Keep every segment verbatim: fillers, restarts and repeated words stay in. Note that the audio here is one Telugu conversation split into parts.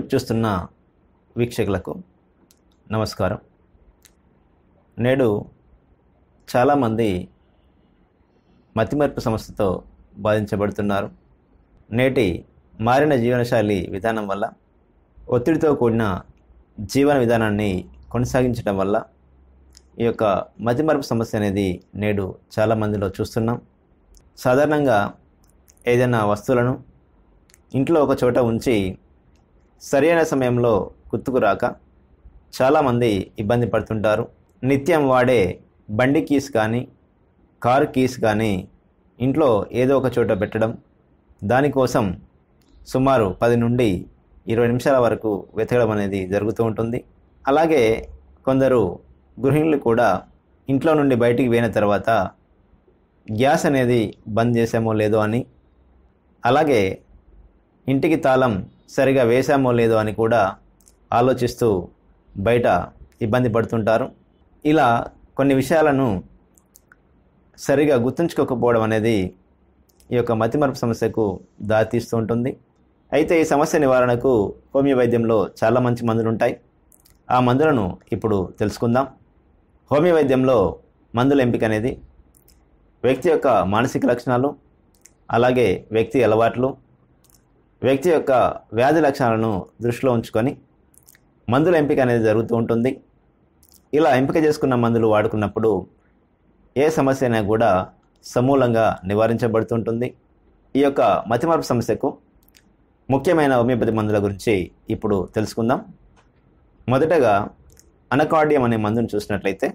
యూట్యూబ్ చూస్తున్న వీక్షకులకు నమస్కారం. నేడు చాలామంది మతిమరుపు సమస్యతో బాధించబడుతున్నారు. నేటి మారిన జీవనశైలి విధానం వల్ల, ఒత్తిడితో కూడిన జీవన విధానాన్ని కొనసాగించడం వల్ల ఈ యొక్క మతిమరుపు సమస్య అనేది నేడు చాలామందిలో చూస్తున్నాం. సాధారణంగా ఏదైనా వస్తువులను ఇంట్లో ఒక చోట ఉంచి సరైన సమయంలో గుర్తుకు రాక చాలామంది ఇబ్బంది పడుతుంటారు. నిత్యం వాడే బండి కీస్ కానీ కారు కీస్ కానీ ఇంట్లో ఏదో ఒక చోట పెట్టడం, దానికోసం సుమారు పది నుండి ఇరవై నిమిషాల వరకు వెతకడం అనేది జరుగుతూ ఉంటుంది. అలాగే కొందరు గృహిణులు కూడా ఇంట్లో నుండి బయటికి పోయిన తర్వాత గ్యాస్ అనేది బంద్ చేసామో లేదో అని, అలాగే ఇంటికి తాళం సరిగా వేసామో లేదో అని కూడా ఆలోచిస్తూ బయట ఇబ్బంది పడుతుంటారు. ఇలా కొన్ని విషయాలను సరిగా గుర్తుంచుకోకపోవడం అనేది ఈ యొక్క మతిమరుపు సమస్యకు దారితీస్తూ ఉంటుంది. అయితే ఈ సమస్య నివారణకు హోమియో వైద్యంలో చాలా మంచి మందులు ఉంటాయి. ఆ మందులను ఇప్పుడు తెలుసుకుందాం. హోమియో వైద్యంలో మందుల ఎంపిక అనేది వ్యక్తి యొక్క మానసిక లక్షణాలు, అలాగే వ్యక్తి అలవాట్లు, వ్యక్తి యొక్క వ్యాధి లక్షణాలను దృష్టిలో ఉంచుకొని మందుల ఎంపిక అనేది జరుగుతూ ఉంటుంది. ఇలా ఎంపిక చేసుకున్న మందులు వాడుకున్నప్పుడు ఏ సమస్య అయినా కూడా సమూలంగా నివారించబడుతుంటుంది. ఈ యొక్క మతిమరుపు సమస్యకు ముఖ్యమైన హోమియోపతి మందుల గురించి ఇప్పుడు తెలుసుకుందాం. మొదటగా అనకార్డియం అనే మందును చూసినట్లయితే,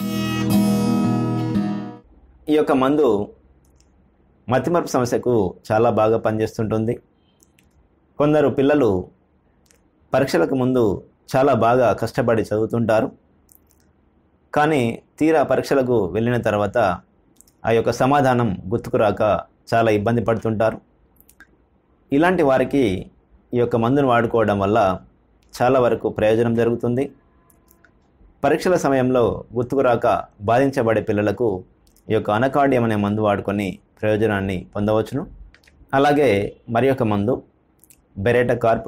ఈ యొక్క మందు మతిమరుపు సమస్యకు చాలా బాగా పనిచేస్తుంటుంది. కొందరు పిల్లలు పరీక్షలకు ముందు చాలా బాగా కష్టపడి చదువుతుంటారు, కానీ తీరా పరీక్షలకు వెళ్ళిన తర్వాత ఆ యొక్క సమాధానం గుర్తుకు రాక చాలా ఇబ్బంది పడుతుంటారు. ఇలాంటి వారికి ఈ యొక్క మందును వాడుకోవడం వల్ల చాలా వరకు ప్రయోజనం జరుగుతుంది. పరీక్షల సమయంలో గుర్తుకు రాక బాధించబడే పిల్లలకు ఈ యొక్క అనకార్డియం అనే మందు వాడుకొని ప్రయోజనాన్ని పొందవచ్చును. అలాగే మరి ఒక మందు బెరేటా కార్బ్.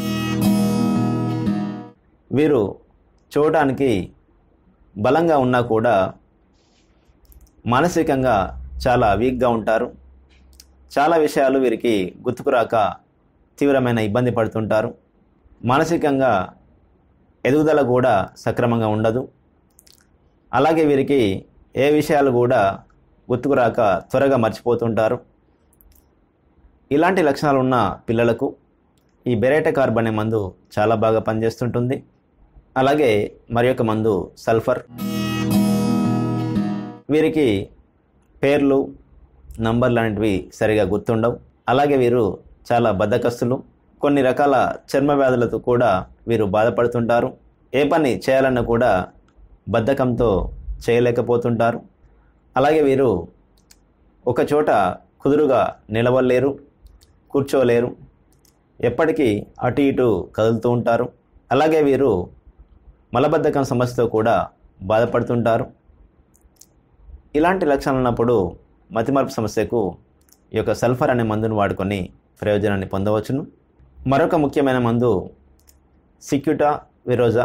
వీరు చూడటానికి బలంగా ఉన్నా కూడా మానసికంగా చాలా వీక్గా ఉంటారు. చాలా విషయాలు వీరికి గుర్తుకు రాక తీవ్రమైన ఇబ్బంది పడుతుంటారు. మానసికంగా ఎదుగుదల కూడా సక్రమంగా ఉండదు. అలాగే వీరికి ఏ విషయాలు కూడా గుర్తుకు రాక త్వరగా మర్చిపోతుంటారు. ఇలాంటి లక్షణాలు ఉన్న పిల్లలకు ఈ బెరేటా కార్బ్ అనే మందు చాలా బాగా పనిచేస్తుంటుంది. అలాగే మరి ఒక మందు సల్ఫర్. వీరికి పేర్లు, నంబర్లు అనేటివి సరిగా గుర్తుండవు. అలాగే వీరు చాలా బద్ధకస్తులు. కొన్ని రకాల చర్మ వ్యాధులతో కూడా వీరు బాధపడుతుంటారు. ఏ పని చేయాలన్నా కూడా బద్ధకంతో చేయలేకపోతుంటారు. అలాగే వీరు ఒక చోట కుదురుగా నిలవలేరు, కూర్చోలేరు. ఎప్పటికీ అటు ఇటు కదులుతూ ఉంటారు. అలాగే వీరు మలబద్ధకం సమస్యతో కూడా బాధపడుతుంటారు. ఇలాంటి లక్షణాలు ఉన్నప్పుడు మతిమరుపు సమస్యకు ఈ యొక్క సల్ఫర్ అనే మందును వాడుకొని ప్రయోజనాన్ని పొందవచ్చును. మరొక ముఖ్యమైన మందు సిక్యూటా విరోజా.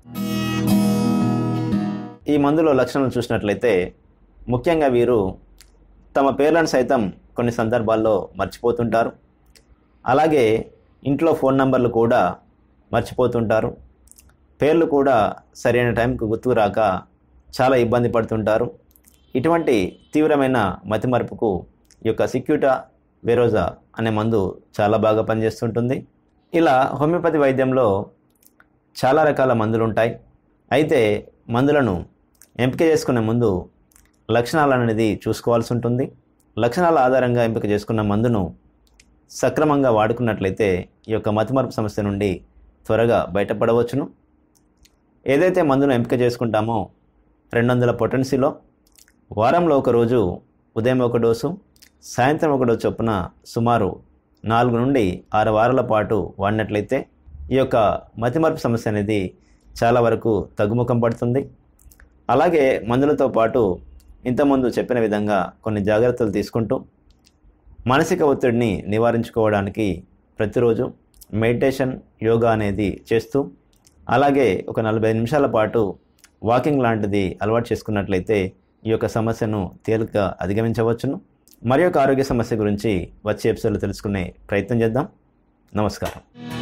ఈ మందులో లక్షణాలు చూసినట్లయితే ముఖ్యంగా వీరు తమ పేర్లను సైతం కొన్ని సందర్భాల్లో మర్చిపోతుంటారు. అలాగే ఇంట్లో ఫోన్ నంబర్లు కూడా మర్చిపోతుంటారు. పేర్లు కూడా సరైన టైంకు గుర్తుకు రాక చాలా ఇబ్బంది పడుతుంటారు. ఇటువంటి తీవ్రమైన మతిమరుపుకు ఈ యొక్క సిక్యూటా విరోజా అనే మందు చాలా బాగా పనిచేస్తుంటుంది. ఇలా హోమియోపతి వైద్యంలో చాలా రకాల మందులు ఉంటాయి. అయితే మందులను ఎంపిక చేసుకునే ముందు లక్షణాలు అనేది చూసుకోవాల్సి ఉంటుంది. లక్షణాల ఆధారంగా ఎంపిక చేసుకున్న మందును సక్రమంగా వాడుకున్నట్లయితే ఈ యొక్క మతిమరుపు సమస్య నుండి త్వరగా బయటపడవచ్చును. ఏదైతే మందును ఎంపిక చేసుకుంటామో రెండు వందల పొటెన్సీలో వారంలో ఒక రోజు ఉదయం ఒక డోసు, సాయంత్రం ఒక డోసు చొప్పున సుమారు నాలుగు నుండి ఆరు వారాల పాటు వాడినట్లయితే ఈ యొక్క మతిమరుపు సమస్య అనేది చాలా వరకు తగ్గుముఖం పడుతుంది. అలాగే మందులతో పాటు ఇంతకుముందు చెప్పిన విధంగా కొన్ని జాగ్రత్తలు తీసుకుంటూ మానసిక ఒత్తిడిని నివారించుకోవడానికి ప్రతిరోజు మెడిటేషన్, యోగా అనేది చేస్తూ అలాగే ఒక నలభై నిమిషాల పాటు వాకింగ్ లాంటిది అలవాటు చేసుకున్నట్లయితే ఈ యొక్క సమస్యను తేలికగా అధిగమించవచ్చును. మరి యొక్క ఆరోగ్య సమస్య గురించి వచ్చే ఎపిసోడ్లో తెలుసుకునే ప్రయత్నం చేద్దాం. నమస్కారం.